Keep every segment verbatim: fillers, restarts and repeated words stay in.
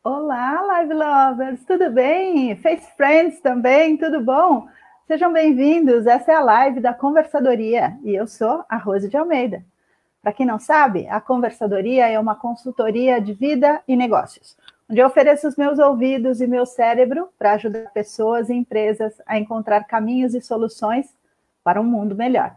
Olá, Live Lovers, tudo bem? Face Friends também, tudo bom? Sejam bem-vindos, essa é a live da Conversadoria e eu sou a Rose de Almeida. Para quem não sabe, a Conversadoria é uma consultoria de vida e negócios, onde eu ofereço os meus ouvidos e meu cérebro para ajudar pessoas e empresas a encontrar caminhos e soluções para um mundo melhor.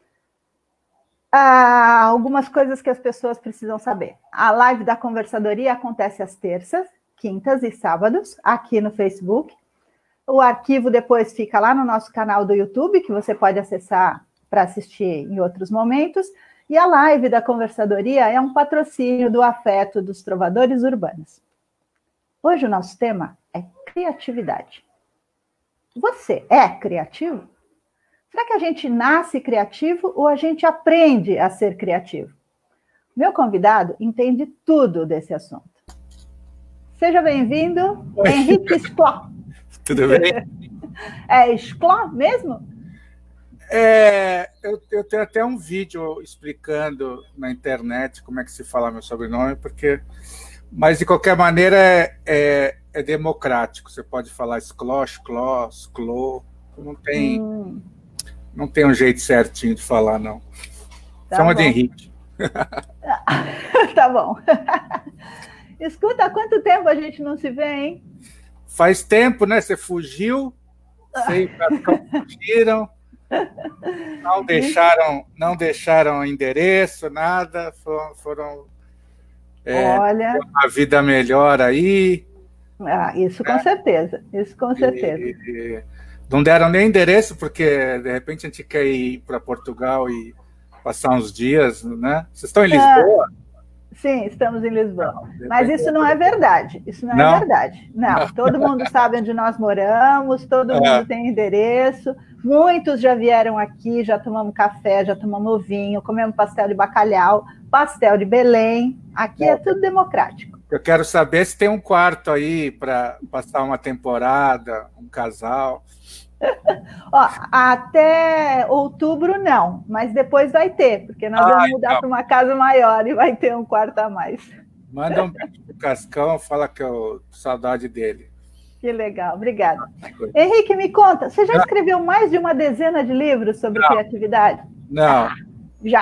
Ah, algumas coisas que as pessoas precisam saber. A live da Conversadoria acontece às terças, quintas e sábados, aqui no Facebook. O arquivo depois fica lá no nosso canal do YouTube, que você pode acessar para assistir em outros momentos. E a live da Conversadoria é um patrocínio do Afeto dos Trovadores Urbanos. Hoje o nosso tema é criatividade. Você é criativo? Será que a gente nasce criativo ou a gente aprende a ser criativo? Meu convidado entende tudo desse assunto. Seja bem-vindo, Henrique Schló. Tudo bem? É Schló mesmo? É, eu, eu tenho até um vídeo explicando na internet como é que se fala meu sobrenome, porque, mas de qualquer maneira é, é, é democrático. Você pode falar Schló, Schló, Schló, não tem... Hum. Não tem um jeito certinho de falar, não. Tá Chama bom. de Henrique. Tá bom. Escuta, há quanto tempo a gente não se vê, hein? Faz tempo, né? Você fugiu, sei, fugiram, não deixaram, não deixaram endereço, nada, foram, foram é, Olha, uma vida melhor aí. Ah, isso com né? certeza, isso com certeza. E, e, Não deram nem endereço, porque de repente a gente quer ir para Portugal e passar uns dias, né? Vocês estão em Lisboa? Ah, sim, estamos em Lisboa. Não, Mas isso não é verdade. Isso não, não? é verdade. Não, não, todo mundo sabe onde nós moramos, todo mundo é. tem endereço. Muitos já vieram aqui, já tomamos café, já tomamos vinho, comemos pastel de bacalhau, pastel de Belém. Aqui é, é tudo democrático. Eu quero saber se tem um quarto aí para passar uma temporada, um casal. Ó, até outubro não, mas depois vai ter, porque nós ah, vamos mudar então. para uma casa maior e vai ter um quarto a mais. Manda um beijo pro Cascão, fala que eu tô saudade dele. Que legal, obrigada. Henrique, me conta, você já escreveu mais de uma dezena de livros sobre não. criatividade? Não. Ah, já.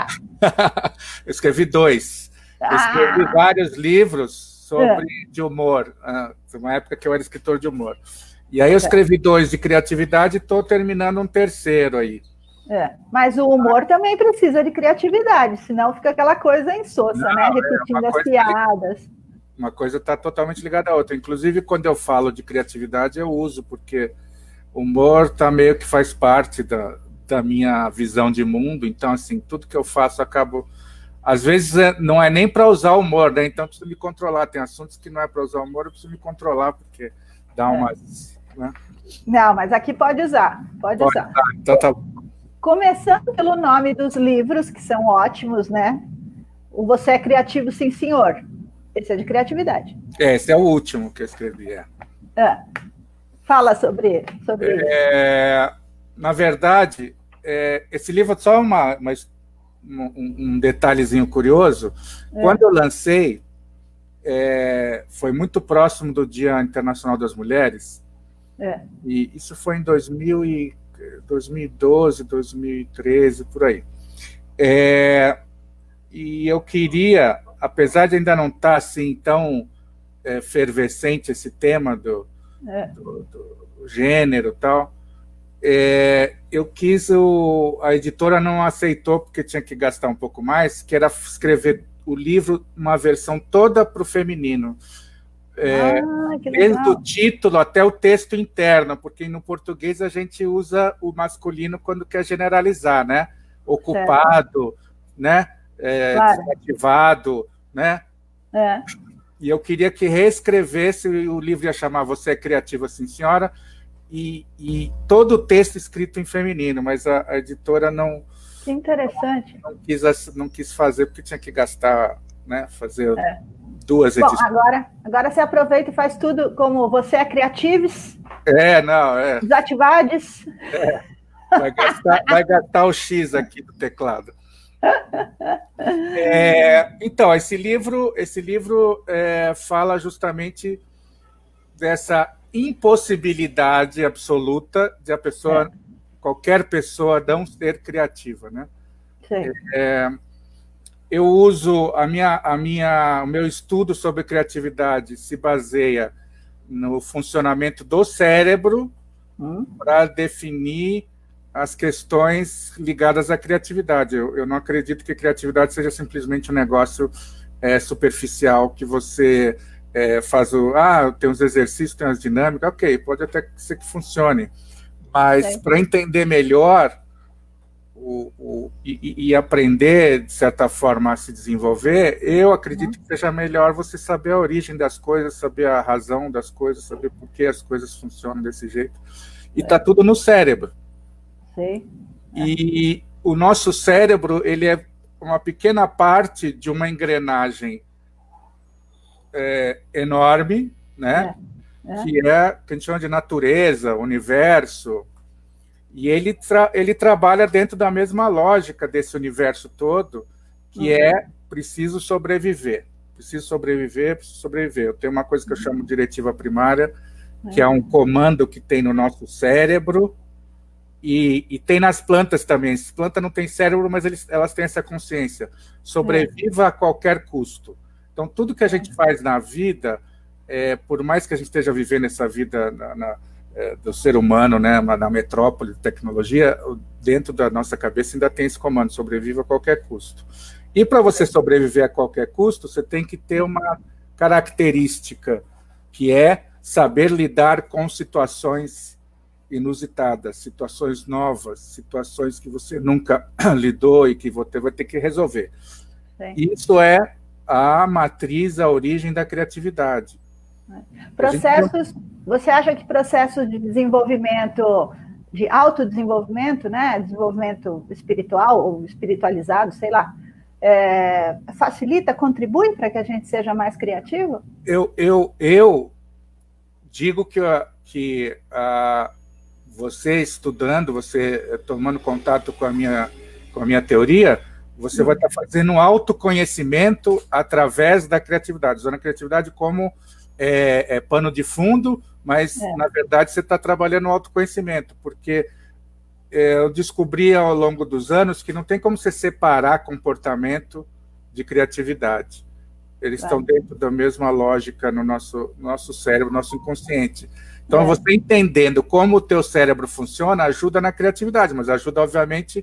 Eu escrevi dois. Eu escrevi ah. vários livros sobre é. de humor. Foi uma época que eu era escritor de humor. E aí eu escrevi dois de criatividade e estou terminando um terceiro aí. É, mas o humor também precisa de criatividade, senão fica aquela coisa insossa, Não, né? Repetindo é as piadas. Uma coisa está totalmente ligada à outra. Inclusive, quando eu falo de criatividade, eu uso, porque o humor tá meio que faz parte da, da minha visão de mundo. Então, assim, tudo que eu faço, eu acabo... Às vezes, não é nem para usar humor, né? Então, eu preciso me controlar. Tem assuntos que não é para usar humor, eu preciso me controlar, porque dá umas... É. Né? Não, mas aqui pode usar, pode, pode usar. Tá, então tá. Começando pelo nome dos livros, que são ótimos, né? O Você é Criativo, Sim, Senhor. Esse é de criatividade. É, esse é o último que eu escrevi, é. É. Fala sobre, sobre é, isso. Na verdade, é, esse livro é só uma, uma, um, um detalhezinho curioso. É. Quando eu lancei, é, foi muito próximo do Dia Internacional das Mulheres. É. E isso foi em dois mil e doze, dois mil e treze, por aí. É, e eu queria, apesar de ainda não estar assim tão é, efervescente esse tema do, é. do, do gênero e tal, é, eu quis, o, a editora não aceitou porque tinha que gastar um pouco mais, que era escrever o livro, uma versão toda para o feminino. É, ah, desde o título até o texto interno, porque no português a gente usa o masculino quando quer generalizar, né? Ocupado, certo. né? É, claro. Desativado, né? É. E eu queria que reescrevesse, o livro ia chamar Você é Criativa, Sim, Senhora, e, e todo o texto escrito em feminino, mas a, a editora não... Que interessante. Não, não, quis, não quis fazer, porque tinha que gastar, né? Fazer... É. Duas Bom, agora, agora você aproveita e faz tudo como Você é Criatives. É, não, é. Desativades. É. Vai, gastar, vai gastar o X aqui do teclado. É, então, esse livro, esse livro é, fala justamente dessa impossibilidade absoluta de a pessoa, é. qualquer pessoa, não ser criativa, né? Sim. É, eu uso a minha, a minha, o meu estudo sobre criatividade se baseia no funcionamento do cérebro hum. para definir as questões ligadas à criatividade. Eu, eu não acredito que criatividade seja simplesmente um negócio é, superficial que você é, faz o... Ah, tem uns exercícios, tem umas dinâmicas, ok, pode até ser que funcione, mas é. para entender melhor o, o, e, e aprender, de certa forma, a se desenvolver, eu acredito uhum. que seja melhor você saber a origem das coisas, saber a razão das coisas, saber por que as coisas funcionam desse jeito. E está é. tudo no cérebro. Sim. É. E o nosso cérebro, ele é uma pequena parte de uma engrenagem é, enorme, né? É. É. Que é, que a gente chama de natureza, universo, e ele, tra ele trabalha dentro da mesma lógica desse universo todo, que uhum. é preciso sobreviver. Preciso sobreviver, preciso sobreviver. Eu tenho uma coisa que eu chamo de diretiva primária, que é um comando que tem no nosso cérebro, E, e tem nas plantas também. As plantas não têm cérebro, mas eles, elas têm essa consciência. Sobreviva é. a qualquer custo. Então, tudo que a gente faz na vida, é, por mais que a gente esteja vivendo essa vida na, na, é, do ser humano, né, na metrópole de tecnologia, dentro da nossa cabeça ainda tem esse comando, sobreviva a qualquer custo. E para você sobreviver a qualquer custo, você tem que ter uma característica, que é saber lidar com situações inusitadas, situações novas, situações que você nunca lidou e que você vai ter que resolver. Sim. Isso é a matriz, a origem da criatividade. Processos, gente... você acha que processos de desenvolvimento, de autodesenvolvimento, né, desenvolvimento espiritual ou espiritualizado, sei lá, é, facilita, contribui para que a gente seja mais criativo? Eu, eu, eu digo que, que a você estudando, você tomando contato com a minha, com a minha teoria, você vai estar fazendo um autoconhecimento através da criatividade, usando a criatividade como é, é, pano de fundo, mas, é. na verdade, você está trabalhando o autoconhecimento, porque é, eu descobri ao longo dos anos que não tem como você separar comportamento de criatividade. Eles é. estão dentro da mesma lógica no nosso, nosso cérebro, nosso inconsciente. Então, é. você entendendo como o teu cérebro funciona, ajuda na criatividade, mas ajuda, obviamente...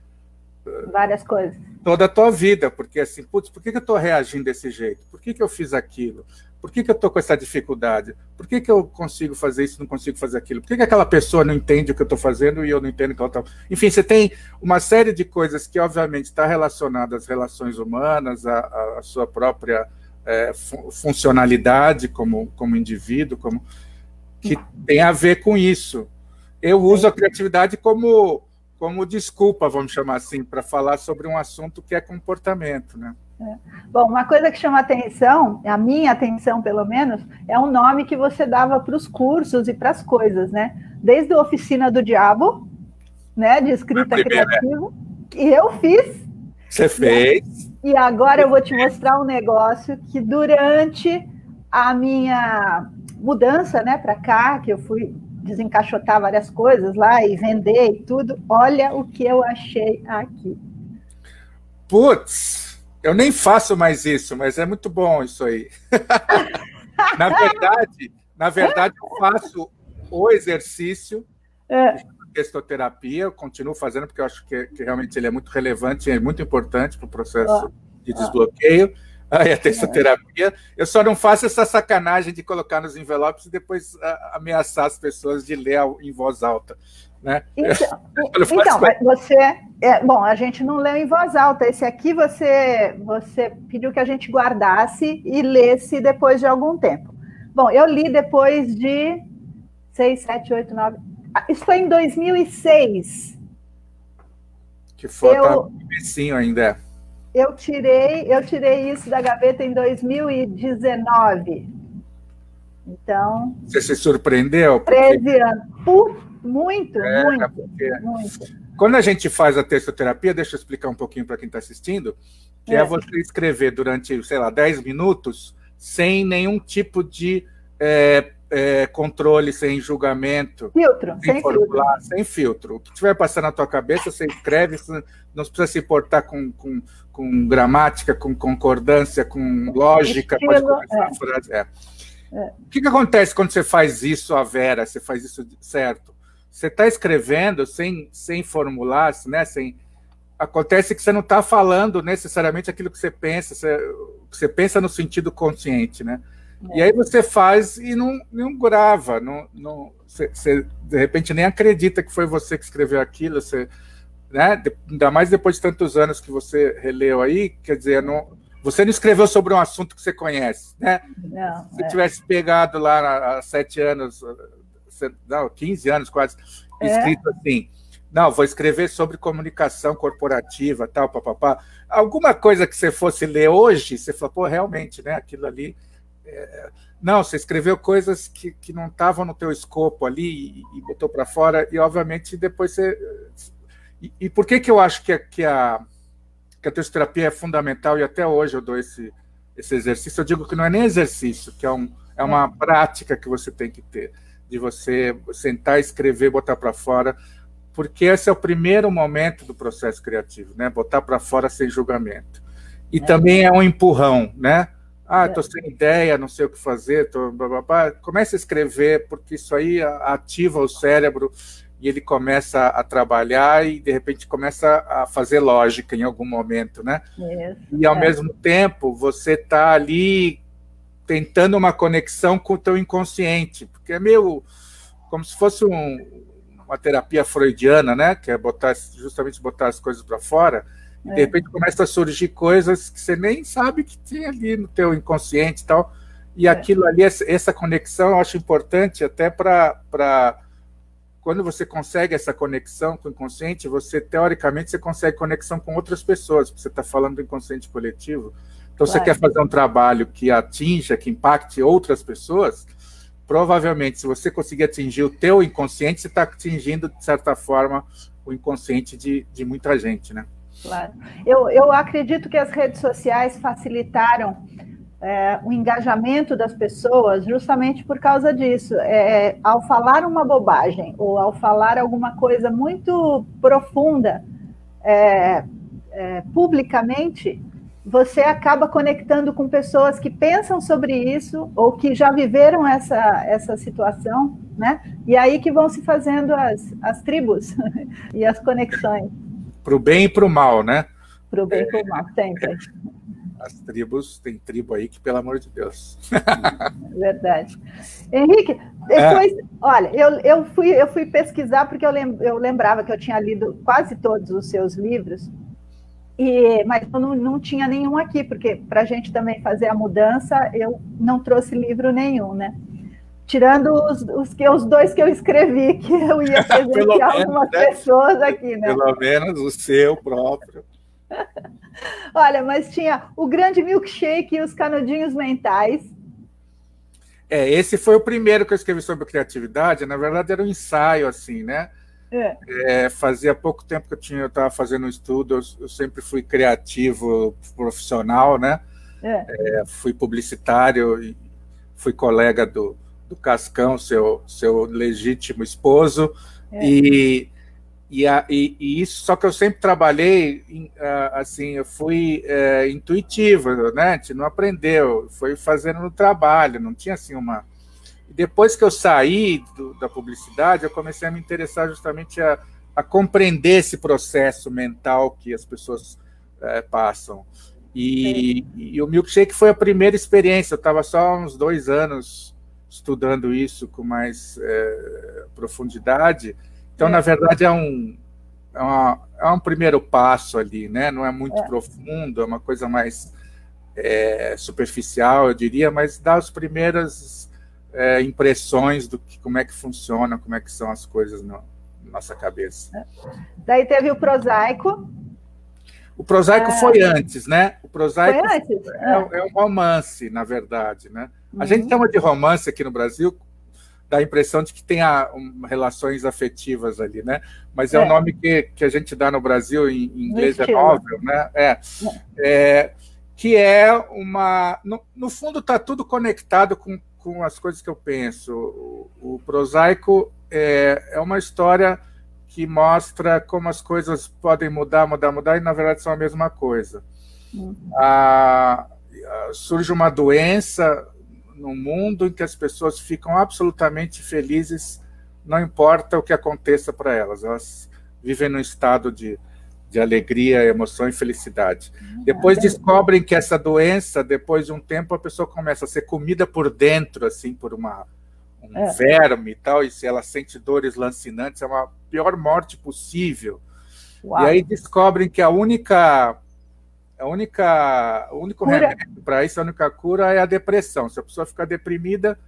várias coisas. Toda a tua vida, porque assim, putz, por que, que eu estou reagindo desse jeito? Por que, que eu fiz aquilo? Por que, que eu estou com essa dificuldade? Por que, que eu consigo fazer isso e não consigo fazer aquilo? Por que, que aquela pessoa não entende o que eu estou fazendo e eu não entendo o que ela está... Enfim, você tem uma série de coisas que, obviamente, está relacionada às relações humanas, à, à sua própria é, funcionalidade como, como indivíduo, como... que tem a ver com isso. Eu uso a criatividade como, como desculpa, vamos chamar assim, para falar sobre um assunto que é comportamento, né? É. Bom, uma coisa que chama atenção, a minha atenção pelo menos, é um nome que você dava para os cursos e para as coisas, né? Desde a Oficina do Diabo, né, de escrita primeira, criativa, que eu fiz. Você fez. E, e agora eu vou te mostrar um negócio que durante a minha... mudança, né, para cá, que eu fui desencaixotar várias coisas lá e vender e tudo, olha o que eu achei aqui. Putz, eu nem faço mais isso, mas é muito bom isso aí. na verdade, na verdade, eu faço o exercício é. de gestoterapia, eu continuo fazendo porque eu acho que, que realmente ele é muito relevante, é muito importante para o processo oh. de desbloqueio. Oh. Aí a textoterapia, eu só não faço essa sacanagem de colocar nos envelopes e depois a, ameaçar as pessoas de ler em voz alta, né? Então, então você, é, bom, a gente não leu em voz alta, esse aqui você, você pediu que a gente guardasse e lesse depois de algum tempo. Bom, eu li depois de seis, sete, oito, nove, isso foi em dois mil e seis. Que foto eu... comecinho ainda. Eu tirei, eu tirei isso da gaveta em dois mil e dezenove. Então... Você se surpreendeu? Porque... treze anos. Uh, muito, é, muito, porque... muito. quando a gente faz a textoterapia, deixa eu explicar um pouquinho para quem está assistindo, que é. é você escrever durante, sei lá, dez minutos, sem nenhum tipo de é, é, controle, sem julgamento. Filtro, sem, sem formular, filtro. Sem filtro. O que estiver passando na tua cabeça, você escreve, você não precisa se importar com, com, com gramática, com concordância, com lógica, Estilo, pode começar é. a frase. É. É. O que, que acontece quando você faz isso, a Vera, você faz isso certo? Você está escrevendo sem, sem formular, né? Sem... Acontece que você não está falando necessariamente aquilo que você pensa, você, que você pensa no sentido consciente, né? É. E aí você faz e não, não grava, não, não, você, você, de repente nem acredita que foi você que escreveu aquilo, você, né? Ainda mais depois de tantos anos que você releu aí, quer dizer, não... Você não escreveu sobre um assunto que você conhece, né? Não, Se você é. tivesse pegado lá há sete anos, não, quinze anos quase, é. escrito assim, não, vou escrever sobre comunicação corporativa, tal, papapá. Alguma coisa que você fosse ler hoje, você falou, pô, realmente, né? Aquilo ali... É... Não, você escreveu coisas que, que não estavam no teu escopo ali e, e botou para fora, e obviamente depois você... E, e por que que eu acho que a... Que a que a textoterapia é fundamental, e até hoje eu dou esse, esse exercício, eu digo que não é nem exercício, que é, um, é uma prática que você tem que ter, de você sentar, escrever, botar para fora, porque esse é o primeiro momento do processo criativo, né? Botar para fora sem julgamento. E é. também é um empurrão, né? Ah, estou sem ideia, não sei o que fazer, tô... comece a escrever, porque isso aí ativa o cérebro, e ele começa a trabalhar e, de repente, começa a fazer lógica em algum momento, né? Isso, e, ao é. mesmo tempo, você está ali tentando uma conexão com o teu inconsciente, porque é meio como se fosse um, uma terapia freudiana, né? Que é botar, justamente botar as coisas para fora, e, de é. repente, começa a surgir coisas que você nem sabe que tem ali no teu inconsciente e tal, e é. aquilo ali, essa conexão, eu acho importante até para... Quando você consegue essa conexão com o inconsciente, você, teoricamente, você consegue conexão com outras pessoas, porque você está falando do inconsciente coletivo. Então, claro. Você quer fazer um trabalho que atinja, que impacte outras pessoas, provavelmente, se você conseguir atingir o teu inconsciente, você está atingindo, de certa forma, o inconsciente de, de muita gente, né? Claro. Eu, eu acredito que as redes sociais facilitaram É, o engajamento das pessoas justamente por causa disso. É, ao falar uma bobagem ou ao falar alguma coisa muito profunda é, é, publicamente, você acaba conectando com pessoas que pensam sobre isso ou que já viveram essa, essa situação, né? E aí que vão se fazendo as, as tribos e as conexões. Para o bem e para o mal, né? Para o bem e para o mal, sempre. As tribos, tem tribo aí que, pelo amor de Deus. Verdade. Henrique, depois, é. olha, eu, eu, fui, eu fui pesquisar porque eu, lem, eu lembrava que eu tinha lido quase todos os seus livros, e, mas eu não, não tinha nenhum aqui, porque para a gente também fazer a mudança, eu não trouxe livro nenhum, né? Tirando os, os, que, os dois que eu escrevi, que eu ia presentear algumas né? pessoas aqui, né? Pelo menos o seu próprio. Olha, mas tinha o Grande Milkshake e os Canudinhos Mentais. É, esse foi o primeiro que eu escrevi sobre criatividade. Na verdade, era um ensaio, assim, né? É. É, fazia pouco tempo que eu tinha, eu estava fazendo um estudo, eu, eu sempre fui criativo profissional, né? É. É, fui publicitário e fui colega do, do Cascão, seu, seu legítimo esposo, é. e E, a, e, e isso, só que eu sempre trabalhei, assim, eu fui é, intuitivo, né? A gente não aprendeu, foi fazendo no trabalho, não tinha assim uma... E depois que eu saí do, da publicidade, eu comecei a me interessar justamente a, a compreender esse processo mental que as pessoas é, passam. E, e o Milkshake foi a primeira experiência, eu estava só há uns dois anos estudando isso com mais é, profundidade. Então, é. na verdade, é um, é, uma, é um primeiro passo ali, né? Não é muito é. profundo, é uma coisa mais é, superficial, eu diria, mas dá as primeiras é, impressões do que, como é que funciona, como é que são as coisas na nossa cabeça. É. Daí teve o Prosaico. O Prosaico é. foi antes, né? O Prosaico foi antes? É, é um romance, na verdade, né? Uhum. A gente chama de romance aqui no Brasil dá a impressão de que tem a, um, relações afetivas ali, né? Mas é, é o nome que, que a gente dá no Brasil, em, em inglês é novel, né? É, é, que é uma... No, no fundo, está tudo conectado com, com as coisas que eu penso. O, o Prosaico é, é uma história que mostra como as coisas podem mudar, mudar, mudar, e, na verdade, são a mesma coisa. Uhum. A, a, surge uma doença no mundo em que as pessoas ficam absolutamente felizes, não importa o que aconteça para elas. Elas vivem num estado de, de alegria, emoção e felicidade. Uhum. Depois descobrem que essa doença, depois de um tempo, a pessoa começa a ser comida por dentro, assim, por uma, um é. verme e tal, e se ela sente dores lancinantes, é uma pior morte possível. Uau. E aí descobrem que a única... A única, o único cura. remédio para isso, a única cura é a depressão. Se a pessoa ficar deprimida,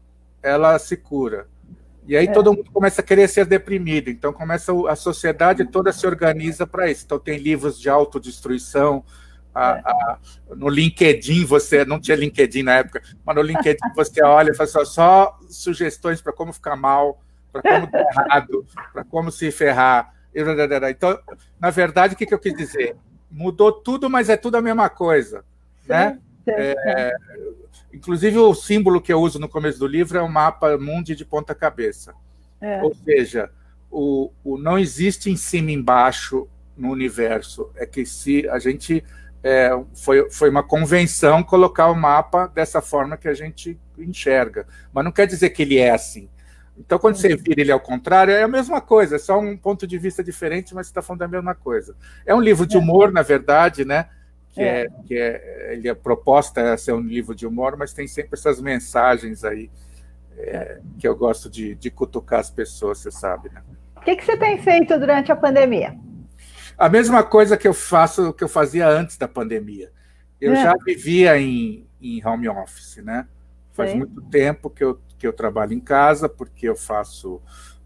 ela se cura. E aí é. todo mundo começa a querer ser deprimido. Então começa a sociedade toda se organiza para isso. Então tem livros de autodestruição. A, é. a, no LinkedIn, você não tinha LinkedIn na época, mas no LinkedIn você olha e fala só, só sugestões para como ficar mal, para como dar errado, para como se ferrar. Então, na verdade, o que, que eu quis dizer? Mudou tudo, mas é tudo a mesma coisa, sim, né? Sim, é, inclusive, o símbolo que eu uso no começo do livro é o mapa mundi de ponta cabeça. É. Ou seja, o, o não existe em cima e embaixo no universo. É que se a gente... É, foi, foi uma convenção colocar o mapa dessa forma que a gente enxerga. Mas não quer dizer que ele é assim. Então, quando você vira ele ao contrário, é a mesma coisa, é só um ponto de vista diferente, mas você está falando da mesma coisa. É um livro de humor, na verdade, né? Que é, é, que é, ele é proposta a ser um livro de humor, mas tem sempre essas mensagens aí é, que eu gosto de, de cutucar as pessoas, você sabe, né? O que, que você tem feito durante a pandemia? A mesma coisa que eu faço, que eu fazia antes da pandemia. Eu é. já vivia em, em home office, né? Faz Sim. muito tempo que eu que eu trabalho em casa, porque eu faço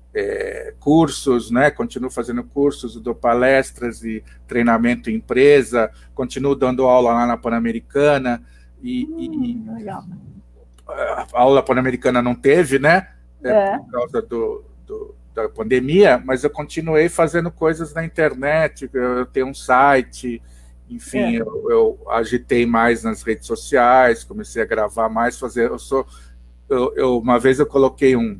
é, cursos, né? Continuo fazendo cursos, dou palestras e treinamento em empresa, continuo dando aula lá na Pan-Americana, e, hum, e legal. A aula Pan-Americana não teve, né? É. Por causa do, do, da pandemia, mas eu continuei fazendo coisas na internet, eu tenho um site, enfim, é. eu, eu agitei mais nas redes sociais, comecei a gravar mais, fazer, eu sou... Eu, eu, uma vez eu coloquei um,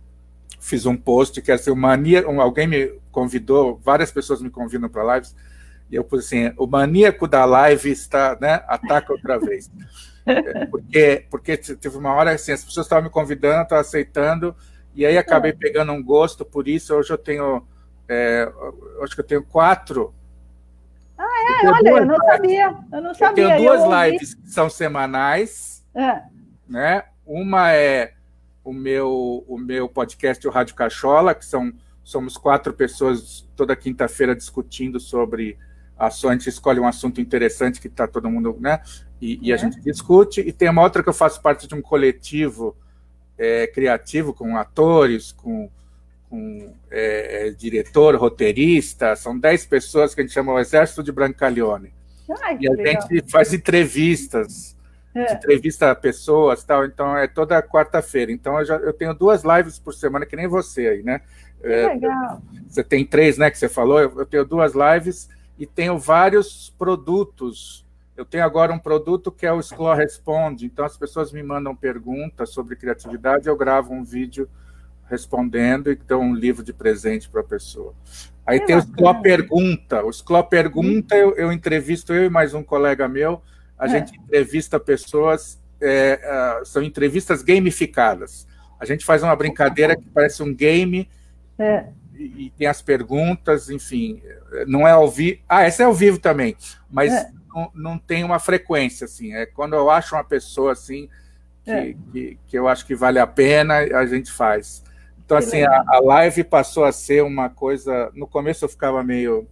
fiz um post que era assim, o mania, um, alguém me convidou, várias pessoas me convidam para lives, e eu pus assim, o maníaco da live está, né, ataca outra vez. É, porque, porque teve uma hora assim, as pessoas estavam me convidando, eu estava aceitando, e aí acabei pegando um gosto por isso. Hoje eu tenho, é, eu acho que eu tenho quatro. Ah, é? Eu olha, eu não lives. sabia, eu não sabia. Eu tenho duas eu lives que são semanais, é. né? Uma é o meu, o meu podcast, o Rádio Cachola, que são, somos quatro pessoas toda quinta-feira discutindo sobre ações, a gente escolhe um assunto interessante que está todo mundo, né? E, e a é. gente discute. E tem uma outra que eu faço parte de um coletivo é, criativo, com atores, com, com é, diretor, roteirista. São dez pessoas que a gente chama o Exército de Brancaleone. Ai, e a legal. gente faz entrevistas. É. entrevista a pessoas, tal, então é toda quarta-feira. Então eu, já, eu tenho duas lives por semana, que nem você aí, né? Que é, legal. Você tem três, né, que você falou, eu, eu tenho duas lives e tenho vários produtos. Eu tenho agora um produto que é o Scló Responde, então as pessoas me mandam perguntas sobre criatividade, eu gravo um vídeo respondendo e dou um livro de presente para a pessoa. Aí que tem bacana. o Scló Pergunta. O Scló Pergunta, eu, eu entrevisto eu e mais um colega meu. A é. gente entrevista pessoas, é, uh, são entrevistas gamificadas. A gente faz uma brincadeira que parece um game, é. e, e tem as perguntas, enfim, não é ao vivo. Ah, essa é ao vivo também, mas é. não, não tem uma frequência, assim. É quando eu acho uma pessoa assim, que, é. que, que eu acho que vale a pena, a gente faz. Então, que assim, a, a live passou a ser uma coisa... No começo eu ficava meio...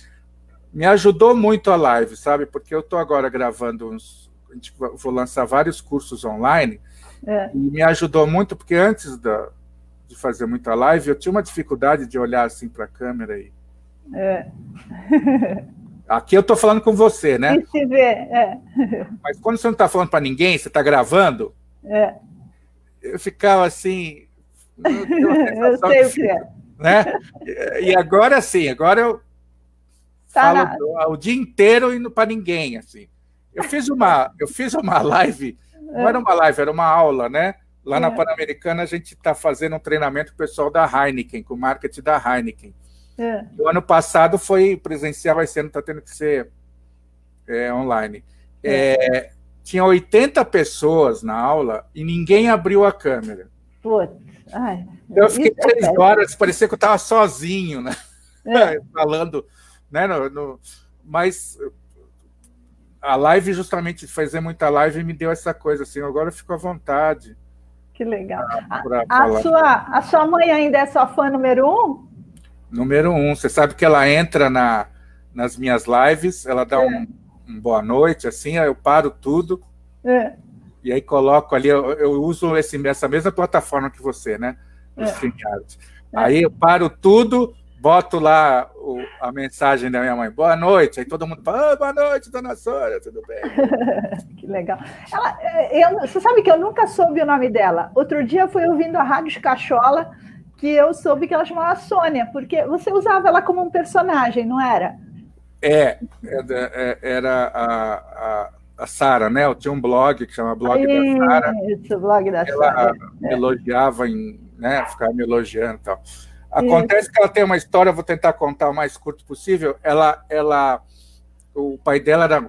Me ajudou muito a live, sabe? Porque eu estou agora gravando uns... A gente, vou lançar vários cursos online. É. E me ajudou muito, porque antes da, de fazer muita live, eu tinha uma dificuldade de olhar assim para a câmera. E... É. Aqui eu estou falando com você, né? E se vê, é. Mas quando você não está falando para ninguém, você está gravando, é. eu ficava assim... Eu sei o que é. Né? E agora sim, agora eu tá falo na... o dia inteiro indo para ninguém. Assim. Eu fiz uma, eu fiz uma live, não era uma live, era uma aula, né? Lá na Pan-Americana a gente está fazendo um treinamento com o pessoal da Heineken, com o marketing da Heineken. É. O ano passado foi presencial, esse ano está tendo que ser é, online. É. É, tinha oitenta pessoas na aula e ninguém abriu a câmera. Putz. Ai, eu fiquei três é horas, parecia que eu estava sozinho, né? É. Falando, né? No, no, mas a live, justamente, fazer muita live me deu essa coisa, assim, agora eu fico à vontade. Que legal. Pra, pra a, a, sua, a sua mãe ainda é sua fã número um? Número um. Você sabe que ela entra na, nas minhas lives, ela dá é. um, um boa noite, assim, aí eu paro tudo. É. E aí coloco ali, eu, eu uso esse, essa mesma plataforma que você, né? O é. StreamYard. É. Aí eu paro tudo, boto lá o, a mensagem da minha mãe, boa noite. Aí todo mundo fala, oh, boa noite, dona Sônia, tudo bem? Que legal. Ela, eu, você sabe que eu nunca soube o nome dela. Outro dia eu fui ouvindo a Rádio Cachola, que eu soube que ela chamava Sônia, porque você usava ela como um personagem, não era? É, era, era a... a... a Sara, né? Eu tinha um blog que chama Blog Isso, da Sara. Isso, blog da Ela Sara. me é. elogiava, em, né? Ficava me elogiando e tal. Acontece Isso. que ela tem uma história, vou tentar contar o mais curto possível. Ela, ela, o pai dela era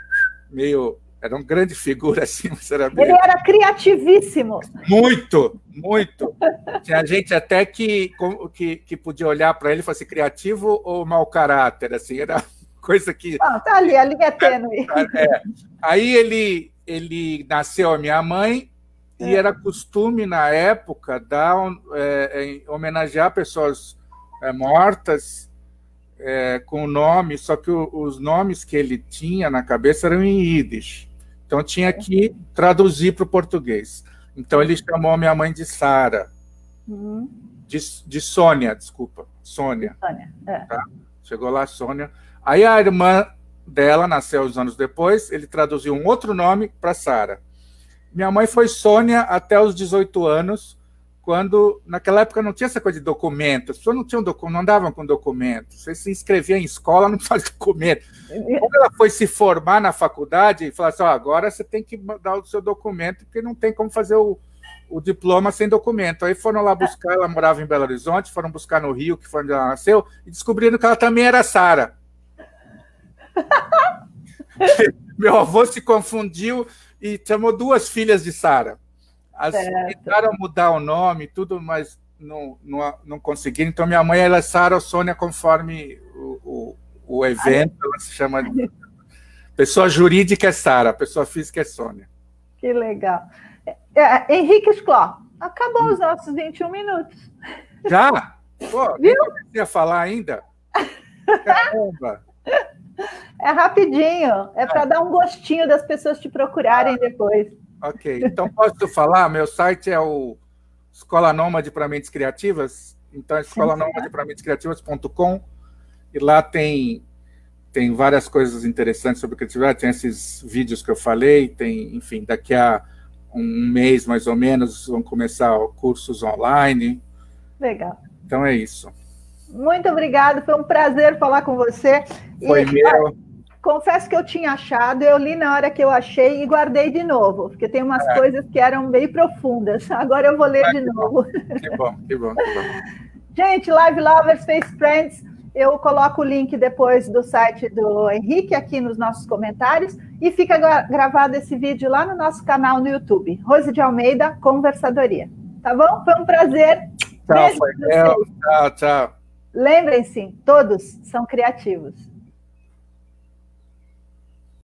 meio, era uma grande figura assim, mas era meio... Ele era criativíssimo. Muito, muito. Tinha gente até que, que, que podia olhar para ele e falar assim, criativo ou mau caráter, assim, era coisa que... Ah, tá ali, a linha tênue. É. Aí ele, ele nasceu a minha mãe é. e era costume, na época, dar, é, é, homenagear pessoas é, mortas é, com o nome, só que o, os nomes que ele tinha na cabeça eram em Yiddish. Então tinha que traduzir para o português. Então ele chamou a minha mãe de Sara. Uhum. De, de Sônia, desculpa. Sônia. Sônia, é. Tá? Chegou lá, Sônia. Aí a irmã dela nasceu uns anos depois, ele traduziu um outro nome para Sara. Minha mãe foi Sônia até os dezoito anos, quando, naquela época, não tinha essa coisa de documento, as pessoas não, tinham docu não andavam com documento, você se inscrevia em escola, não faz documento. Quando ela foi se formar na faculdade, falou assim, oh, agora você tem que dar o seu documento, porque não tem como fazer o, o diploma sem documento. Aí foram lá buscar, ela morava em Belo Horizonte, foram buscar no Rio, que foi onde ela nasceu, e descobriram que ela também era Sara. Meu avô se confundiu e chamou duas filhas de Sara. As tentaram mudar o nome, tudo, mas não, não, não conseguiram. Então, minha mãe ela é Sara ou Sônia, conforme o, o, o evento, ela se chama. Pessoa jurídica é Sara, pessoa física é Sônia. Que legal. É, Henrique Schló, acabou os nossos vinte e um minutos. Já? Pô, nem comecei a falar ainda. Caramba! É rapidinho, é para dar um gostinho das pessoas te procurarem ah, depois. Ok, então posso falar? Meu site é o Escola Nômade para Mentes Criativas, então é escola nômade para mentes criativas ponto com, e lá tem, tem várias coisas interessantes sobre criatividade, tem esses vídeos que eu falei, tem, enfim, daqui a um mês mais ou menos vão começar cursos online. Legal. Então é isso. Muito obrigada, foi um prazer falar com você. Foi e, meu. Confesso que eu tinha achado, eu li na hora que eu achei e guardei de novo, porque tem umas é. coisas que eram bem profundas. Agora eu vou ler ah, de novo. Bom. Que bom, que bom, que bom. Gente, Live Lovers, Face Friends, eu coloco o link depois do site do Henrique aqui nos nossos comentários e fica gravado esse vídeo lá no nosso canal no YouTube. Rose de Almeida, Conversadoria. Tá bom? Foi um prazer. Tchau, foi meu. Tchau, tchau. Lembrem-se, todos são criativos.